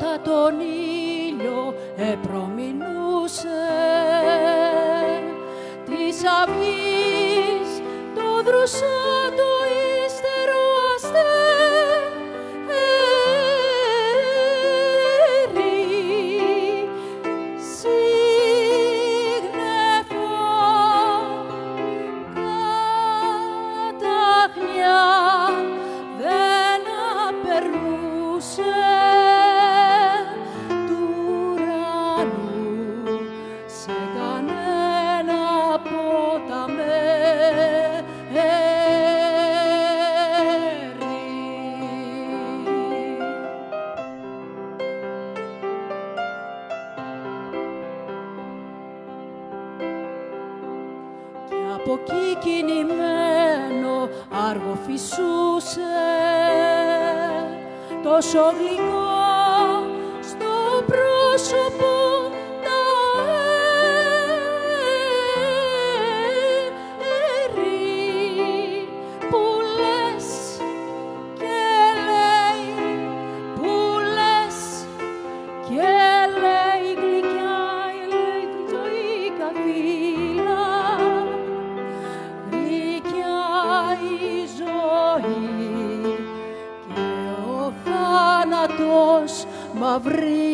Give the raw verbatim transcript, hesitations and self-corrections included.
κατά τον ήλιο επρομηνούσε της αυγής το δροσάτο ύστερο αστέρι σύγνεφο καταγλιά δεν απερνούσε του ουρανού σε κανένα ποταμέρι. Και από εκεί κινημένο άργο φυσούσε τόσο γλυκό στο πρόσωπο τα αέρι που λες και λέει, που λες και λέει γλυκιά, λέει ζωή καθήλα, γλυκιά η ζωή και ο θάνατος μαυρί.